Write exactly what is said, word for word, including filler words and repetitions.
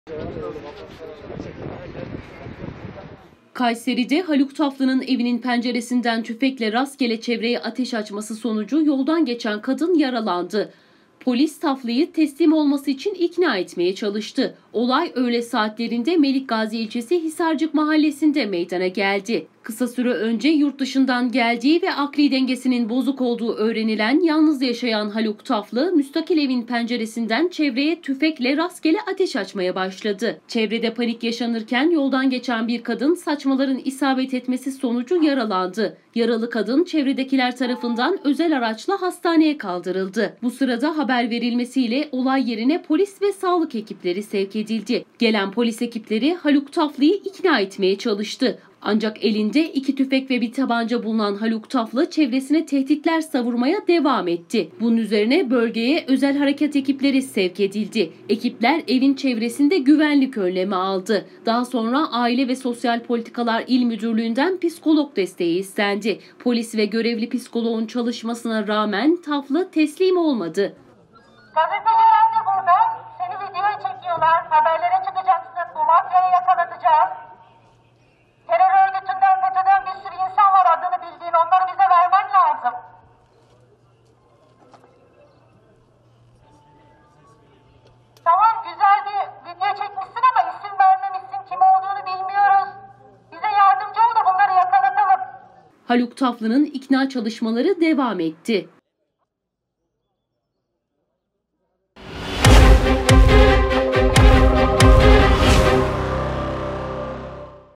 Kayseri'de Haluk Taflı'nın evinin penceresinden tüfekle rastgele çevreye ateş açması sonucu yoldan geçen kadın yaralandı. Polis Taflı'yı teslim olması için ikna etmeye çalıştı. Olay öğle saatlerinde Melikgazi ilçesi Hisarcık mahallesinde meydana geldi. Kısa süre önce yurt dışından geldiği ve akli dengesinin bozuk olduğu öğrenilen yalnız yaşayan Haluk Taflı, müstakil evin penceresinden çevreye tüfekle rastgele ateş açmaya başladı. Çevrede panik yaşanırken yoldan geçen bir kadın saçmaların isabet etmesi sonucu yaralandı. Yaralı kadın çevredekiler tarafından özel araçla hastaneye kaldırıldı. Bu sırada haber verilmesiyle olay yerine polis ve sağlık ekipleri sevk edildi. Gelen polis ekipleri Haluk Taflı'yı ikna etmeye çalıştı. Ancak elinde iki tüfek ve bir tabanca bulunan Haluk Taflı çevresine tehditler savurmaya devam etti. Bunun üzerine bölgeye özel harekat ekipleri sevk edildi. Ekipler evin çevresinde güvenlik önlemi aldı. Daha sonra Aile ve Sosyal Politikalar İl Müdürlüğü'nden psikolog desteği istendi. Polis ve görevli psikoloğun çalışmasına rağmen Taflı teslim olmadı. Gazeteciler de burada. Seni videoya çekiyorlar. Haberlere çıkacaksın. Bu mafyayı yakalatacağız. Terör örgütünden, FETÖ'den bir sürü insan var adını bildiğin. Onları bize vermen lazım. Tamam, güzel bir video çekmişsin ama isim vermemişsin. Kim olduğunu bilmiyoruz. Bize yardımcı ol da bunları yakalatalım. Haluk Taflı'nın ikna çalışmaları devam etti.